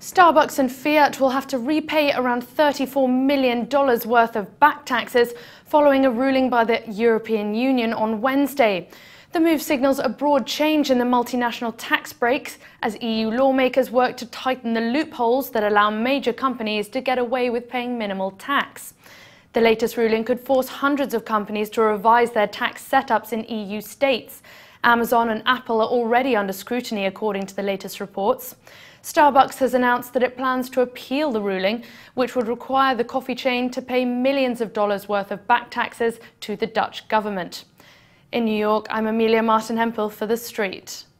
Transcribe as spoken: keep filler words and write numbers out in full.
Starbucks and Fiat will have to repay around thirty-four million dollars worth of back taxes following a ruling by the European Union on Wednesday. The move signals a broad change in the multinational tax breaks as E U lawmakers work to tighten the loopholes that allow major companies to get away with paying minimal tax. The latest ruling could force hundreds of companies to revise their tax setups in E U states. Amazon and Apple are already under scrutiny, according to the latest reports. Starbucks has announced that it plans to appeal the ruling, which would require the coffee chain to pay millions of dollars worth of back taxes to the Dutch government. In New York, I'm Martyn-Hemphill for The Street.